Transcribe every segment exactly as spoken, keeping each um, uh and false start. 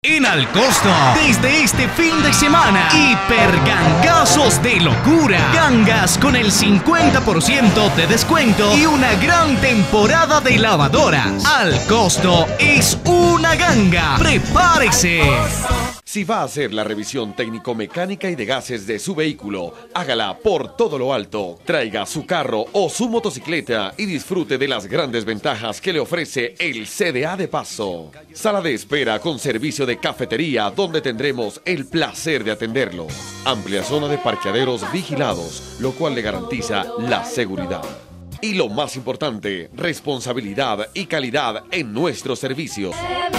En Alcosto, desde este fin de semana, hipergangazos de locura. Gangas con el cincuenta por ciento de descuento y una gran temporada de lavadoras. Alcosto es una ganga. ¡Prepárese! Si va a hacer la revisión técnico-mecánica y de gases de su vehículo, hágala por todo lo alto. Traiga su carro o su motocicleta y disfrute de las grandes ventajas que le ofrece el C D A de Pasto. Sala de espera con servicio de cafetería donde tendremos el placer de atenderlo. Amplia zona de parqueaderos vigilados, lo cual le garantiza la seguridad. Y lo más importante, responsabilidad y calidad en nuestros servicios.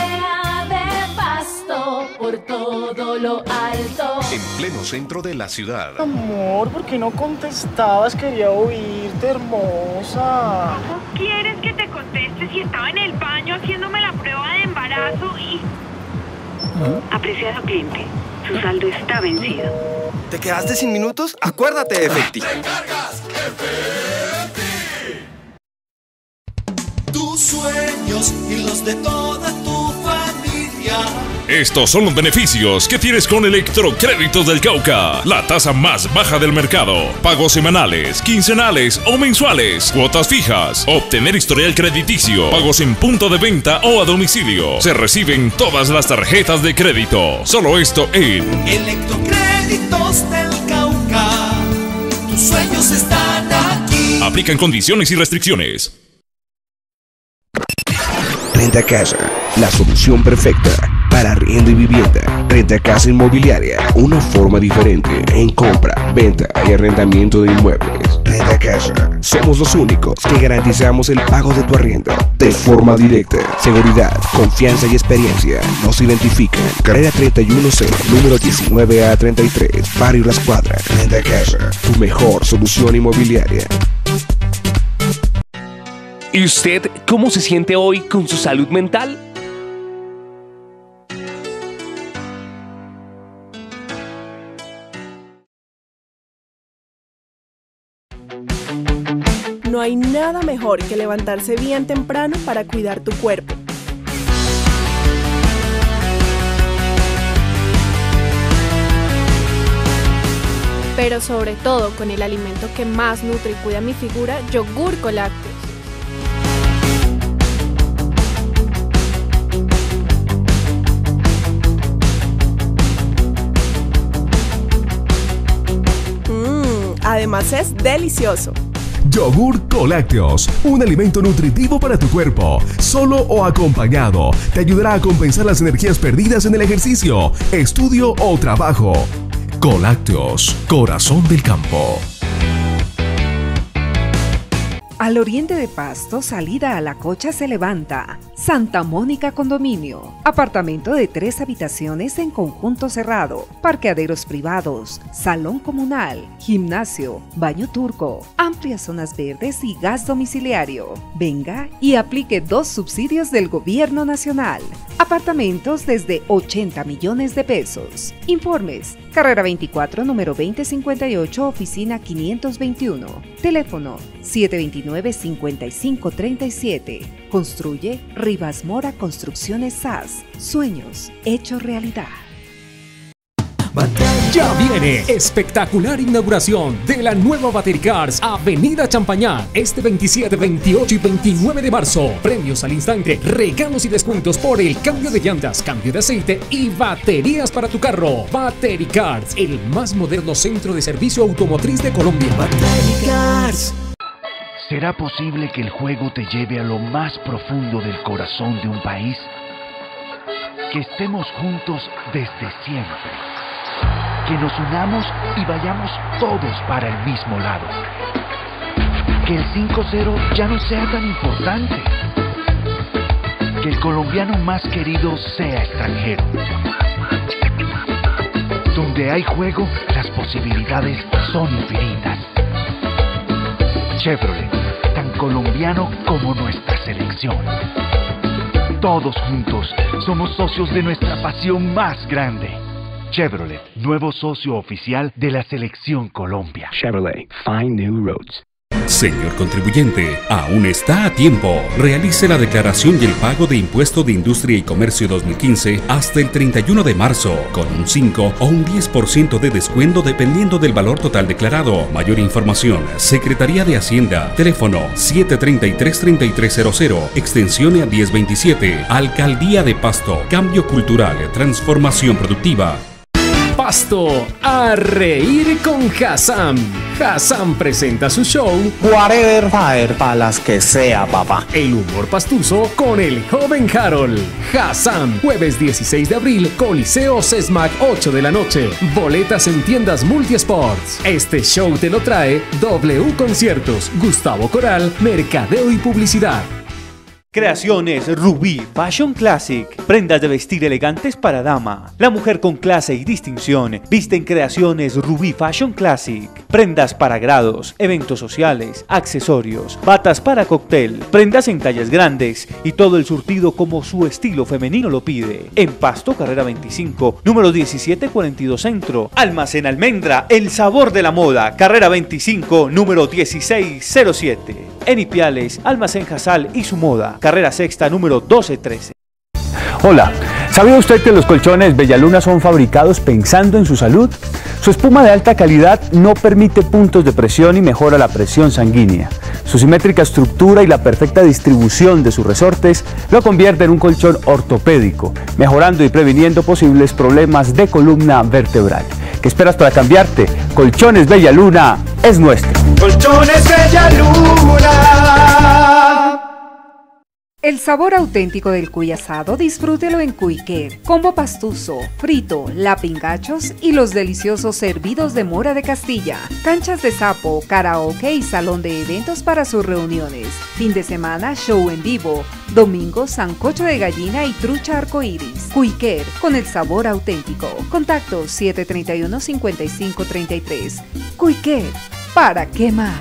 Por todo lo alto. En pleno centro de la ciudad. Amor, ¿por qué no contestabas? Quería oírte, hermosa. ¿Cómo quieres que te conteste si estaba en el baño haciéndome la prueba de embarazo y... ¿Ah? Apreciado cliente, su saldo está vencido. ¿Te quedaste sin minutos? Acuérdate de Efecti. ¡Recargas Efecti! Tus sueños y los de toda tu familia. Estos son los beneficios que tienes con Electrocréditos del Cauca. La tasa más baja del mercado. Pagos semanales, quincenales o mensuales. Cuotas fijas. Obtener historial crediticio. Pagos en punto de venta o a domicilio. Se reciben todas las tarjetas de crédito. Solo esto en Electrocréditos del Cauca. Tus sueños están aquí. Aplican condiciones y restricciones. Renta Casa, la solución perfecta para arriendo y vivienda. Renta Casa Inmobiliaria, una forma diferente en compra, venta y arrendamiento de inmuebles. Renta Casa, somos los únicos que garantizamos el pago de tu arriendo de forma directa. Seguridad, confianza y experiencia nos identifican. Carrera treinta y uno C, número diecinueve A treinta y tres, Barrio Las Cuadras. Renta Casa, tu mejor solución inmobiliaria. ¿Y usted cómo se siente hoy con su salud mental? No hay nada mejor que levantarse bien temprano para cuidar tu cuerpo. Pero sobre todo con el alimento que más nutre y cuida mi figura, yogur Colácteos. Además es delicioso. Yogur Colácteos, un alimento nutritivo para tu cuerpo. Solo o acompañado, te ayudará a compensar las energías perdidas en el ejercicio, estudio o trabajo. Colácteos, corazón del campo. Al oriente de Pasto, salida a La Cocha se levanta. Santa Mónica Condominio. Apartamento de tres habitaciones en conjunto cerrado. Parqueaderos privados. Salón comunal. Gimnasio. Baño turco. Amplias zonas verdes y gas domiciliario. Venga y aplique dos subsidios del Gobierno Nacional. Apartamentos desde ochenta millones de pesos. Informes. Carrera veinticuatro, número veinte cincuenta y ocho, oficina quinientos veintiuno. Teléfono siete dos nueve, cinco cinco tres siete. Construye Rivas Mora Construcciones S A S. Sueños hechos realidad. Ya viene espectacular inauguración de la nueva Batericars Avenida Champañá este veintisiete, veintiocho y veintinueve de marzo. Premios al instante, regalos y descuentos por el cambio de llantas, cambio de aceite y baterías para tu carro. Batericars, el más moderno centro de servicio automotriz de Colombia. Batericars. ¿Será posible que el juego te lleve a lo más profundo del corazón de un país? Que estemos juntos desde siempre. Que nos unamos y vayamos todos para el mismo lado. Que el cinco cero ya no sea tan importante. Que el colombiano más querido sea extranjero. Donde hay juego, las posibilidades son infinitas. Chevrolet, tan colombiano como nuestra selección. Todos juntos somos socios de nuestra pasión más grande. Chevrolet, nuevo socio oficial de la Selección Colombia. Chevrolet, find new roads. Señor contribuyente, aún está a tiempo. Realice la declaración y el pago de Impuesto de Industria y Comercio dos mil quince hasta el treinta y uno de marzo, con un cinco o un diez por ciento de descuento dependiendo del valor total declarado. Mayor información, Secretaría de Hacienda, teléfono siete treinta y tres, treinta y tres cero cero, extensión a diez veintisiete. Alcaldía de Pasto, cambio cultural, transformación productiva. Pasto a reír con Hassan. Hassan presenta su show Whatever Fire para las que sea, papá. El humor pastuso con el joven Harold. Hassan, jueves dieciséis de abril, Coliseo Sesmac, ocho de la noche. Boletas en tiendas Multisports. Este show te lo trae W Conciertos, Gustavo Coral, Mercadeo y Publicidad. Creaciones Rubí Fashion Classic. Prendas de vestir elegantes para dama. La mujer con clase y distinción viste en Creaciones Rubí Fashion Classic. Prendas para grados, eventos sociales, accesorios, batas para cóctel, prendas en tallas grandes y todo el surtido como su estilo femenino lo pide. En Pasto, carrera veinticinco, número diecisiete cuarenta y dos Centro. Almacén Almendra, el sabor de la moda. Carrera veinticinco, número dieciséis cero siete. En Ipiales, Almacén Jasal y su moda. Carrera sexta, número doce trece. Hola, ¿sabía usted que los colchones Bellaluna son fabricados pensando en su salud? Su espuma de alta calidad no permite puntos de presión y mejora la presión sanguínea. Su simétrica estructura y la perfecta distribución de sus resortes lo convierte en un colchón ortopédico, mejorando y previniendo posibles problemas de columna vertebral. ¿Qué esperas para cambiarte? Colchones Bellaluna es nuestro. Colchones Bellaluna. El sabor auténtico del cuy asado disfrútelo en Cuiquer, combo pastuso, frito, lapingachos y los deliciosos servidos de mora de Castilla, canchas de sapo, karaoke y salón de eventos para sus reuniones, fin de semana show en vivo, domingo sancocho de gallina y trucha arcoíris. Cuiquer, con el sabor auténtico. Contacto siete tres uno, cinco cinco tres tres. Cuiquer, ¿para qué más?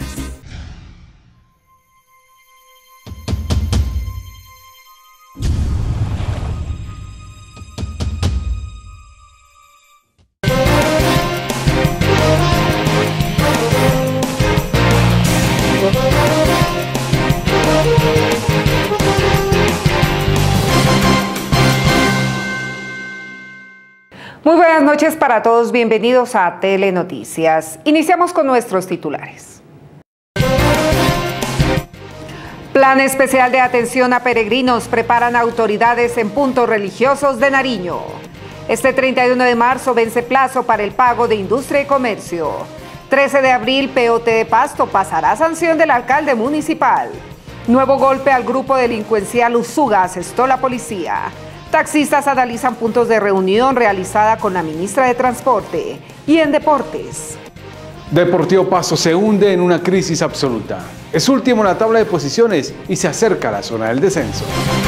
Muy buenas noches para todos, bienvenidos a Telenoticias. Iniciamos con nuestros titulares. Plan especial de atención a peregrinos preparan autoridades en puntos religiosos de Nariño. Este treinta y uno de marzo vence plazo para el pago de industria y comercio. trece de abril, P O T de Pasto pasará a sanción del alcalde municipal. Nuevo golpe al grupo delincuencial Usuga, asestó la policía. Taxistas analizan puntos de reunión realizada con la ministra de Transporte. Y en deportes. Deportivo Pasto se hunde en una crisis absoluta. Es último en la tabla de posiciones y se acerca a la zona del descenso.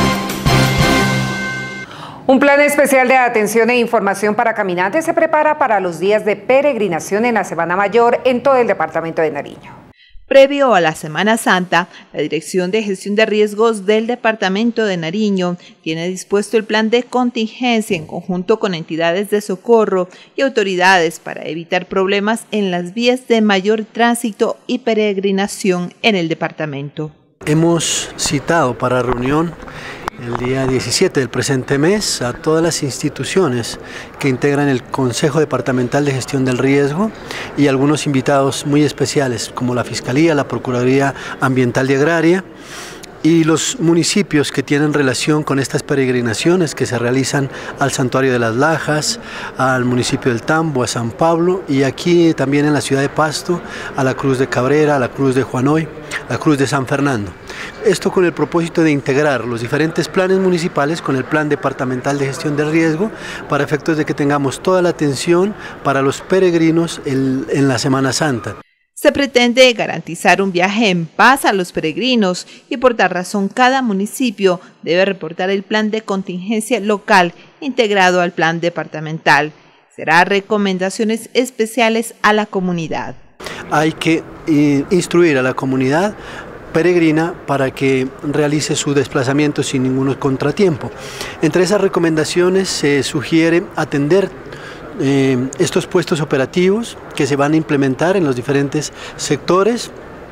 Un plan especial de atención e información para caminantes se prepara para los días de peregrinación en la Semana Mayor en todo el departamento de Nariño. Previo a la Semana Santa, la Dirección de Gestión de Riesgos del Departamento de Nariño tiene dispuesto el plan de contingencia en conjunto con entidades de socorro y autoridades para evitar problemas en las vías de mayor tránsito y peregrinación en el departamento. Hemos citado para reunión el día diecisiete del presente mes a todas las instituciones que integran el Consejo Departamental de Gestión del Riesgo y algunos invitados muy especiales como la Fiscalía, la Procuraduría Ambiental y Agraria y los municipios que tienen relación con estas peregrinaciones que se realizan al Santuario de las Lajas, al municipio del Tambo, a San Pablo y aquí también en la ciudad de Pasto, a la Cruz de Cabrera, a la Cruz de Juanoy, la Cruz de San Fernando. Esto con el propósito de integrar los diferentes planes municipales con el Plan Departamental de Gestión del Riesgo para efectos de que tengamos toda la atención para los peregrinos en, en la Semana Santa. Se pretende garantizar un viaje en paz a los peregrinos y por tal razón cada municipio debe reportar el plan de contingencia local integrado al plan departamental. Será recomendaciones especiales a la comunidad. Hay que eh, instruir a la comunidad peregrina para que realice su desplazamiento sin ningún contratiempo. Entre esas recomendaciones se sugiere atender Eh, estos puestos operativos que se van a implementar en los diferentes sectores,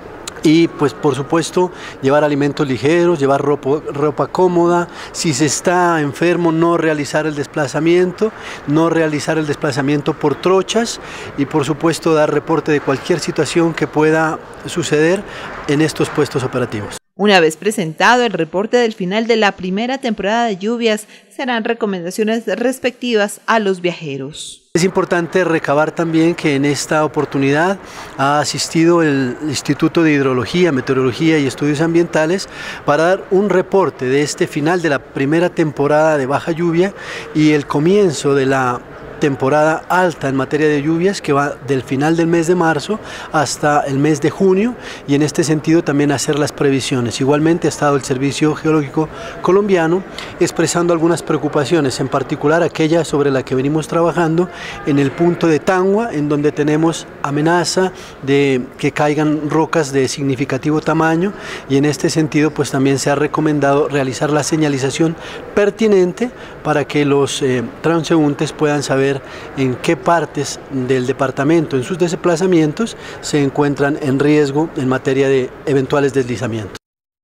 Y pues por supuesto llevar alimentos ligeros, llevar ropa, ropa cómoda, si se está enfermo no realizar el desplazamiento, no realizar el desplazamiento por trochas y por supuesto dar reporte de cualquier situación que pueda suceder en estos puestos operativos. Una vez presentado el reporte del final de la primera temporada de lluvias, serán recomendaciones respectivas a los viajeros. Es importante recabar también que en esta oportunidad ha asistido el Instituto de Hidrología, Meteorología y Estudios Ambientales para dar un reporte de este final de la primera temporada de baja lluvia y el comienzo de la temporada alta en materia de lluvias que va del final del mes de marzo hasta el mes de junio y en este sentido también hacer las previsiones. Igualmente ha estado el Servicio Geológico Colombiano expresando algunas preocupaciones, en particular aquella sobre la que venimos trabajando en el punto de Tangua, en donde tenemos amenaza de que caigan rocas de significativo tamaño y en este sentido pues también se ha recomendado realizar la señalización pertinente para que los eh, transeúntes puedan saber en qué partes del departamento en sus desplazamientos se encuentran en riesgo en materia de eventuales deslizamientos.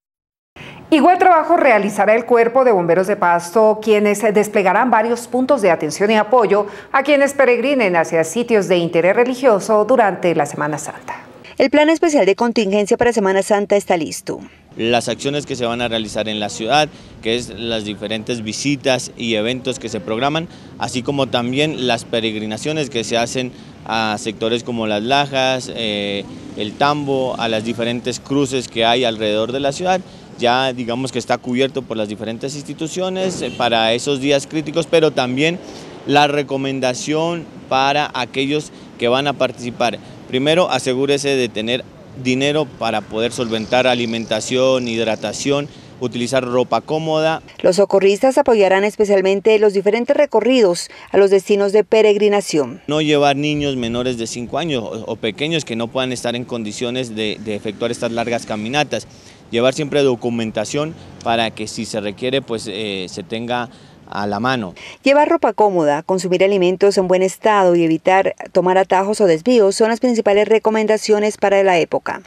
Igual trabajo realizará el Cuerpo de Bomberos de Pasto, quienes desplegarán varios puntos de atención y apoyo a quienes peregrinen hacia sitios de interés religioso durante la Semana Santa. El plan especial de contingencia para Semana Santa está listo. Las acciones que se van a realizar en la ciudad, que es las diferentes visitas y eventos que se programan, así como también las peregrinaciones que se hacen a sectores como Las Lajas, eh, el Tambo, a las diferentes cruces que hay alrededor de la ciudad. Ya digamos que está cubierto por las diferentes instituciones para esos días críticos, pero también la recomendación para aquellos que van a participar. Primero, asegúrese de tener dinero para poder solventar alimentación, hidratación, utilizar ropa cómoda. Los socorristas apoyarán especialmente los diferentes recorridos a los destinos de peregrinación. No llevar niños menores de cinco años o, o pequeños que no puedan estar en condiciones de, de efectuar estas largas caminatas. Llevar siempre documentación para que si se requiere pues eh, se tenga a la mano. Llevar ropa cómoda, consumir alimentos en buen estado y evitar tomar atajos o desvíos son las principales recomendaciones para la época.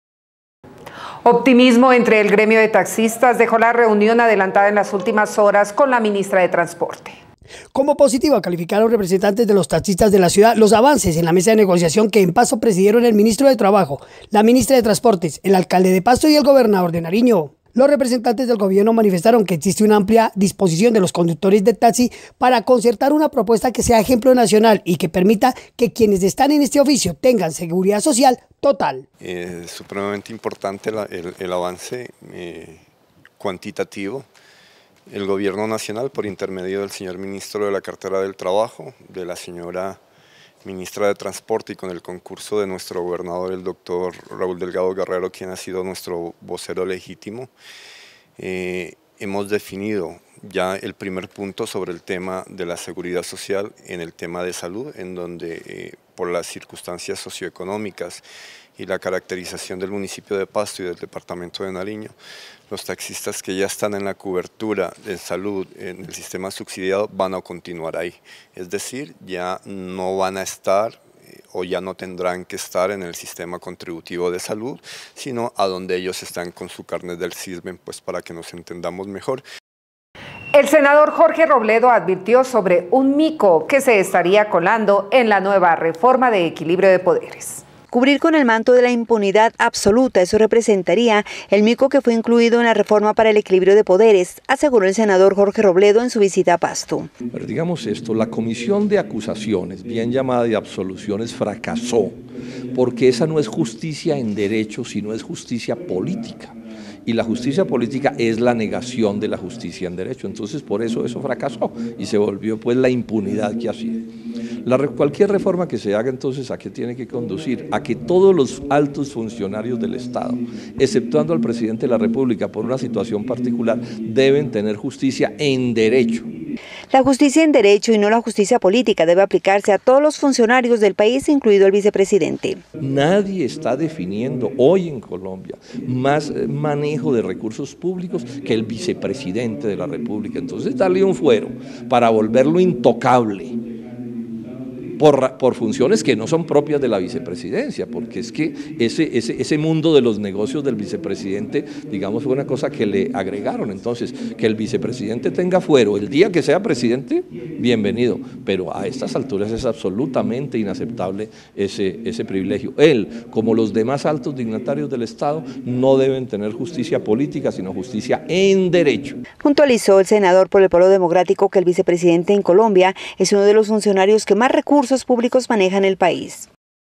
Optimismo entre el gremio de taxistas dejó la reunión adelantada en las últimas horas con la ministra de Transporte. Como positivo calificaron representantes de los taxistas de la ciudad los avances en la mesa de negociación que en Pasto presidieron el ministro de Trabajo, la ministra de Transportes, el alcalde de Pasto y el gobernador de Nariño. Los representantes del gobierno manifestaron que existe una amplia disposición de los conductores de taxi para concertar una propuesta que sea ejemplo nacional y que permita que quienes están en este oficio tengan seguridad social total. Es supremamente importante la, el, el avance eh, cuantitativo. El gobierno nacional, por intermedio del señor ministro de la Cartera del Trabajo, de la señora ministra de Transporte y con el concurso de nuestro gobernador, el doctor Raúl Delgado Guerrero, quien ha sido nuestro vocero legítimo, eh, hemos definido ya el primer punto sobre el tema de la seguridad social en el tema de salud, en donde eh, por las circunstancias socioeconómicas y la caracterización del municipio de Pasto y del departamento de Nariño, los taxistas que ya están en la cobertura de salud en el sistema subsidiado van a continuar ahí. Es decir, ya no van a estar eh, o ya no tendrán que estar en el sistema contributivo de salud, sino a donde ellos están con su carnet del SISBEN, pues para que nos entendamos mejor. El senador Jorge Robledo advirtió sobre un mico que se estaría colando en la nueva reforma de equilibrio de poderes. Cubrir con el manto de la impunidad absoluta, eso representaría el mico que fue incluido en la reforma para el equilibrio de poderes, aseguró el senador Jorge Robledo en su visita a Pasto. Pero digamos esto, la comisión de acusaciones, bien llamada de absoluciones, fracasó, porque esa no es justicia en derecho, sino es justicia política. Y la justicia política es la negación de la justicia en derecho, entonces por eso eso fracasó y se volvió pues la impunidad que hacía. La, cualquier reforma que se haga entonces, ¿a qué tiene que conducir? A que todos los altos funcionarios del Estado, exceptuando al presidente de la República por una situación particular, deben tener justicia en derecho. La justicia en derecho y no la justicia política debe aplicarse a todos los funcionarios del país, incluido el vicepresidente. Nadie está definiendo hoy en Colombia más manejo de recursos públicos que el vicepresidente de la República. Entonces darle un fuero para volverlo intocable por, por funciones que no son propias de la vicepresidencia, porque es que ese, ese, ese mundo de los negocios del vicepresidente, digamos, fue una cosa que le agregaron. Entonces, que el vicepresidente tenga fuero el día que sea presidente, bienvenido, pero a estas alturas es absolutamente inaceptable ese, ese privilegio. Él, como los demás altos dignatarios del Estado, no deben tener justicia política, sino justicia en derecho. Puntualizó el senador por el Polo Democrático que el vicepresidente en Colombia es uno de los funcionarios que más recursos públicos maneja en el país.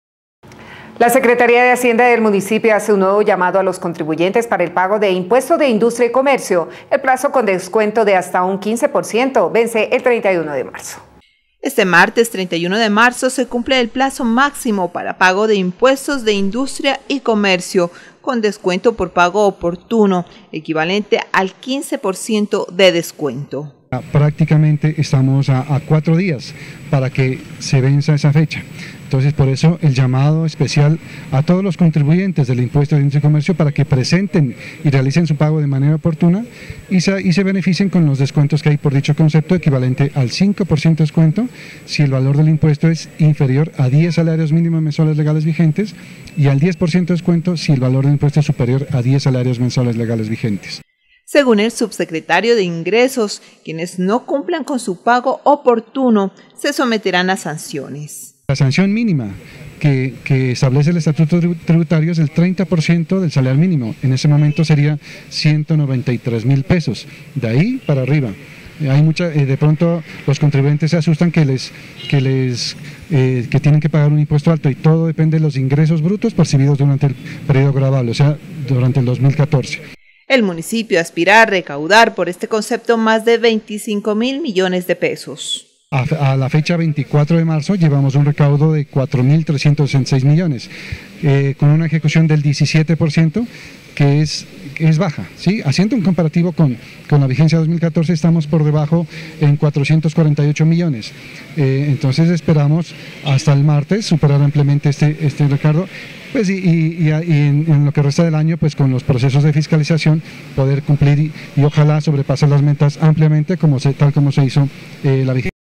La Secretaría de Hacienda del municipio hace un nuevo llamado a los contribuyentes para el pago de impuesto de industria y comercio. El plazo con descuento de hasta un quince por ciento vence el treinta y uno de marzo. Este martes treinta y uno de marzo se cumple el plazo máximo para pago de impuestos de industria y comercio con descuento por pago oportuno, equivalente al quince por ciento de descuento. Prácticamente estamos a, a cuatro días para que se venza esa fecha. Entonces, por eso el llamado especial a todos los contribuyentes del impuesto de industria y comercio para que presenten y realicen su pago de manera oportuna y se, y se beneficien con los descuentos que hay por dicho concepto, equivalente al cinco por ciento de descuento si el valor del impuesto es inferior a diez salarios mínimos mensuales legales vigentes y al diez por ciento de descuento si el valor del impuesto es superior a diez salarios mensuales legales vigentes. Según el subsecretario de Ingresos, quienes no cumplan con su pago oportuno se someterán a sanciones. La sanción mínima que, que establece el Estatuto Tributario es el treinta por ciento del salario mínimo. En ese momento sería ciento noventa y tres mil pesos. De ahí para arriba. Hay mucha, eh, de pronto los contribuyentes se asustan que les, que les eh, que tienen que pagar un impuesto alto y todo depende de los ingresos brutos percibidos durante el periodo gravable, o sea, durante el dos mil catorce. El municipio aspira a recaudar por este concepto más de veinticinco mil millones de pesos. A, a la fecha veinticuatro de marzo llevamos un recaudo de cuatro mil trescientos sesenta y seis millones, eh, con una ejecución del diecisiete por ciento, que es, que es baja, ¿sí? Haciendo un comparativo con, con la vigencia dos mil catorce, estamos por debajo en cuatrocientos cuarenta y ocho millones. Eh, entonces esperamos hasta el martes superar ampliamente este, este recaudo. Pues y, y, y en, en lo que resta del año, pues con los procesos de fiscalización, poder cumplir y, y ojalá sobrepasar las metas ampliamente, como se, tal como se hizo eh, la vigencia.